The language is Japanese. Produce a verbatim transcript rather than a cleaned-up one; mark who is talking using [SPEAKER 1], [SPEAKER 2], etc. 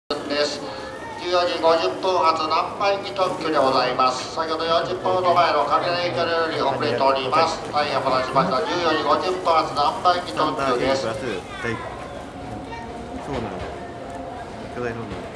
[SPEAKER 1] です。じゅうよじごじゅっぷん発南蛮機特急でございます。先ほどよんじゅっぷんほど前の雷駅より遅れております。大変お待たせしました。じゅうよじごじゅっぷん発南蛮機特急です。
[SPEAKER 2] そうなの。巨大ロード。